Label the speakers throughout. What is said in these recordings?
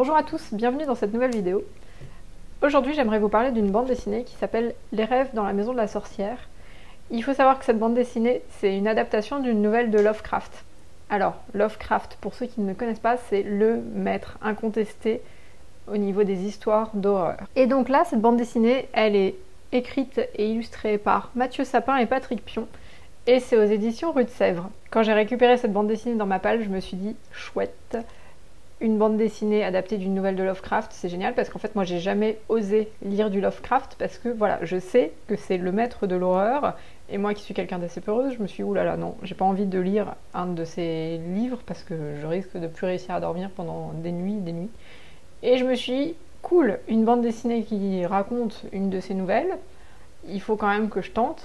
Speaker 1: Bonjour à tous, bienvenue dans cette nouvelle vidéo. Aujourd'hui j'aimerais vous parler d'une bande dessinée qui s'appelle Les rêves dans la maison de la sorcière. Il faut savoir que cette bande dessinée, c'est une adaptation d'une nouvelle de Lovecraft. Alors, Lovecraft, pour ceux qui ne le connaissent pas, c'est le maître incontesté au niveau des histoires d'horreur. Et donc là, cette bande dessinée, elle est écrite et illustrée par Mathieu Sapin et Patrick Pion, et c'est aux éditions Rue de Sèvres. Quand j'ai récupéré cette bande dessinée dans ma palle, je me suis dit, chouette, une bande dessinée adaptée d'une nouvelle de Lovecraft, c'est génial parce qu'en fait moi j'ai jamais osé lire du Lovecraft parce que voilà, je sais que c'est le maître de l'horreur et moi qui suis quelqu'un d'assez peureuse, je me suis dit oulala non, j'ai pas envie de lire un de ses livres parce que je risque de plus réussir à dormir pendant des nuits. Et je me suis dit cool, une bande dessinée qui raconte une de ses nouvelles, il faut quand même que je tente.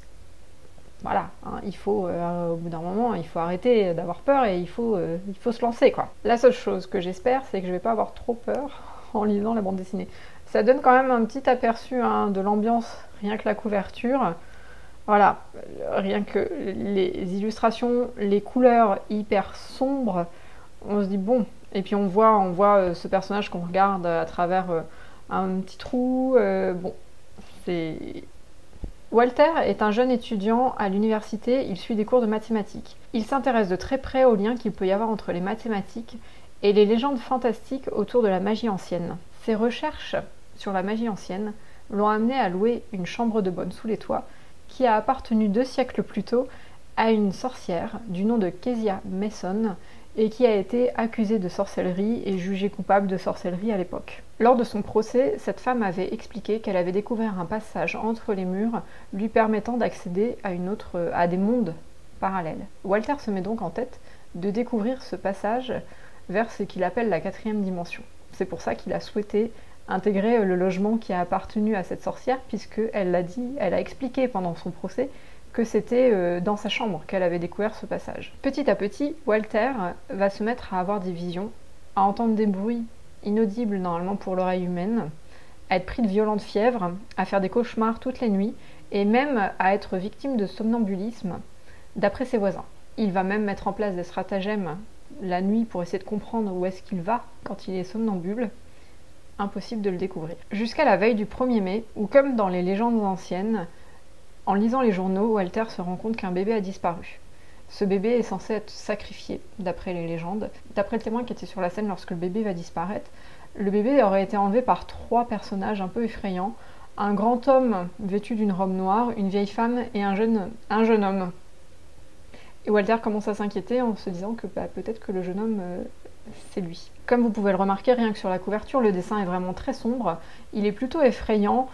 Speaker 1: Voilà, hein, il faut, au bout d'un moment, il faut arrêter d'avoir peur et il faut se lancer, quoi. La seule chose que j'espère, c'est que je vais pas avoir trop peur en lisant la bande dessinée. Ça donne quand même un petit aperçu de l'ambiance, rien que la couverture. Voilà, rien que les illustrations, les couleurs hyper sombres, on se dit bon. Et puis on voit ce personnage qu'on regarde à travers un petit trou. Bon, c'est... Walter est un jeune étudiant à l'université, il suit des cours de mathématiques. Il s'intéresse de très près aux liens qu'il peut y avoir entre les mathématiques et les légendes fantastiques autour de la magie ancienne. Ses recherches sur la magie ancienne l'ont amené à louer une chambre de bonne sous les toits qui a appartenu 2 siècles plus tôt à une sorcière du nom de Kezia Mason et qui a été accusée de sorcellerie et jugée coupable de sorcellerie à l'époque. Lors de son procès, cette femme avait expliqué qu'elle avait découvert un passage entre les murs lui permettant d'accéder à des mondes parallèles. Walter se met donc en tête de découvrir ce passage vers ce qu'il appelle la 4e dimension. C'est pour ça qu'il a souhaité intégrer le logement qui a appartenu à cette sorcière, puisqu'elle elle a expliqué pendant son procès que c'était dans sa chambre qu'elle avait découvert ce passage. Petit à petit, Walter va se mettre à avoir des visions, à entendre des bruits inaudibles normalement pour l'oreille humaine, à être pris de violentes fièvres, à faire des cauchemars toutes les nuits, et même à être victime de somnambulisme, d'après ses voisins. Il va même mettre en place des stratagèmes la nuit pour essayer de comprendre où est-ce qu'il va quand il est somnambule. Impossible de le découvrir. Jusqu'à la veille du 1er mai, où comme dans les légendes anciennes, en lisant les journaux, Walter se rend compte qu'un bébé a disparu. Ce bébé est censé être sacrifié, d'après les légendes. D'après le témoin qui était sur la scène lorsque le bébé va disparaître, le bébé aurait été enlevé par 3 personnages un peu effrayants. Un grand homme vêtu d'une robe noire, une vieille femme et un jeune homme. Et Walter commence à s'inquiéter en se disant que peut-être que le jeune homme, c'est lui. Comme vous pouvez le remarquer, rien que sur la couverture, le dessin est vraiment très sombre. Il est plutôt effrayant.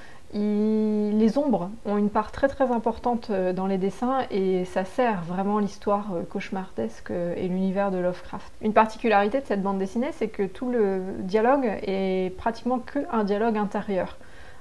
Speaker 1: Les ombres ont une part très très importante dans les dessins et ça sert vraiment l'histoire cauchemardesque et l'univers de Lovecraft. Une particularité de cette bande dessinée, c'est que tout le dialogue est pratiquement qu'un dialogue intérieur.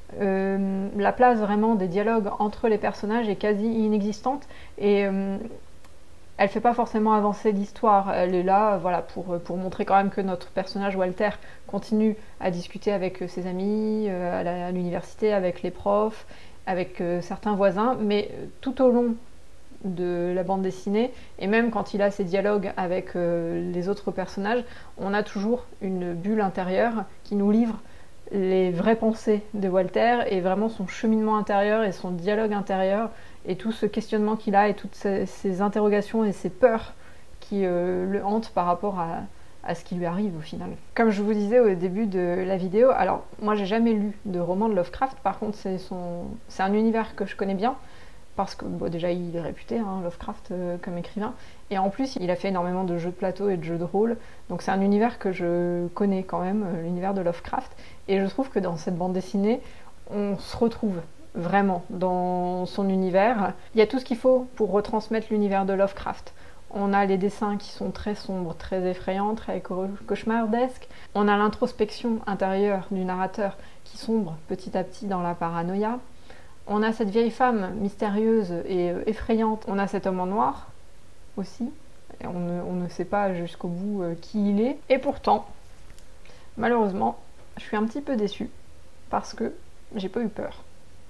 Speaker 1: La place vraiment des dialogues entre les personnages est quasi inexistante et elle fait pas forcément avancer l'histoire, elle est là voilà, pour montrer quand même que notre personnage Walter continue à discuter avec ses amis, à l'université, avec les profs, avec certains voisins, mais tout au long de la bande dessinée, et même quand il a ses dialogues avec les autres personnages, on a toujours une bulle intérieure qui nous livre les vraies pensées de Walter et vraiment son cheminement intérieur et son dialogue intérieur et tout ce questionnement qu'il a et toutes ces interrogations et ces peurs qui le hantent par rapport à ce qui lui arrive au final. Comme je vous disais au début de la vidéo, alors moi j'ai jamais lu de roman de Lovecraft, par contre c'est un univers que je connais bien parce que bon, déjà il est réputé, hein, Lovecraft comme écrivain, et en plus il a fait énormément de jeux de plateau et de jeux de rôle, donc c'est un univers que je connais quand même, l'univers de Lovecraft, et je trouve que dans cette bande dessinée, on se retrouve vraiment dans son univers. Il y a tout ce qu'il faut pour retransmettre l'univers de Lovecraft. On a les dessins qui sont très sombres, très effrayants, très cauchemardesques. On a l'introspection intérieure du narrateur qui sombre petit à petit dans la paranoïa. On a cette vieille femme mystérieuse et effrayante. On a cet homme en noir aussi. Et on ne sait pas jusqu'au bout qui il est. Et pourtant, malheureusement, je suis un petit peu déçue parce que j'ai pas eu peur.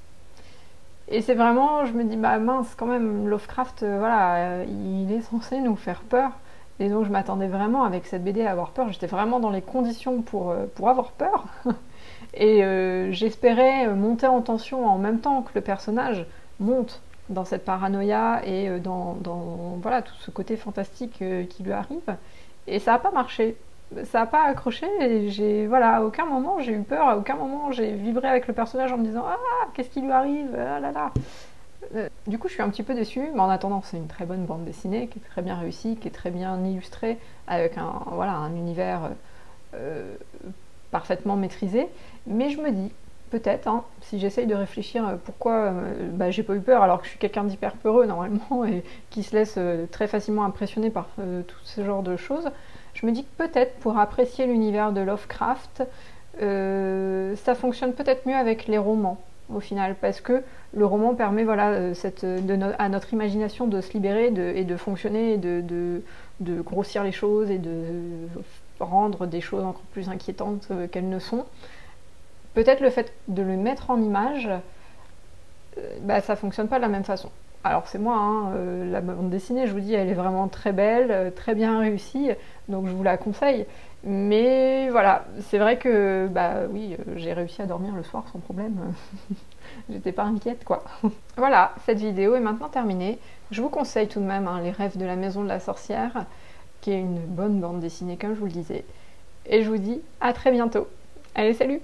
Speaker 1: Et c'est vraiment, je me dis, bah mince, quand même, Lovecraft, voilà, il est censé nous faire peur. Et donc je m'attendais vraiment avec cette BD à avoir peur, j'étais vraiment dans les conditions pour avoir peur. Et j'espérais monter en tension en même temps que le personnage monte dans cette paranoïa et dans voilà, tout ce côté fantastique qui lui arrive. Et ça n'a pas marché. Ça n'a pas accroché et voilà, à aucun moment j'ai eu peur, à aucun moment j'ai vibré avec le personnage en me disant « Ah, qu'est-ce qui lui arrive? Ah là là !» Du coup, je suis un petit peu déçue, mais en attendant, c'est une très bonne bande dessinée, qui est très bien réussie, qui est très bien illustrée, avec un univers parfaitement maîtrisé. Mais je me dis, peut-être, hein, si j'essaye de réfléchir pourquoi j'ai pas eu peur, alors que je suis quelqu'un d'hyper peureux normalement, et qui se laisse très facilement impressionner par tout ce genre de choses, je me dis que peut-être, pour apprécier l'univers de Lovecraft, ça fonctionne peut-être mieux avec les romans, au final, parce que le roman permet à notre imagination de se libérer et de fonctionner, et de grossir les choses et de rendre des choses encore plus inquiétantes qu'elles ne sont. Peut-être le fait de le mettre en image, ça fonctionne pas de la même façon. Alors c'est moi, hein, la bande dessinée, je vous dis, elle est vraiment très belle, très bien réussie, donc je vous la conseille. Mais voilà, c'est vrai que oui, j'ai réussi à dormir le soir sans problème. J'étais pas inquiète, quoi. Voilà, cette vidéo est maintenant terminée. Je vous conseille tout de même Les Rêves de la Maison de la Sorcière, qui est une bonne bande dessinée, comme je vous le disais. Et je vous dis à très bientôt. Allez, salut!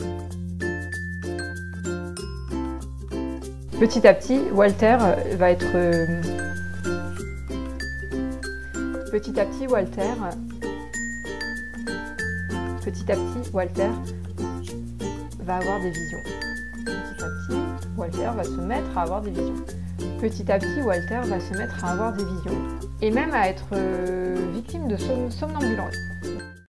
Speaker 1: Petit à petit, Walter va être... Petit à petit, Walter va avoir des visions. Petit à petit, Walter va se mettre à avoir des visions. Petit à petit, Walter va se mettre à avoir des visions. Et même à être victime de somnambulisme.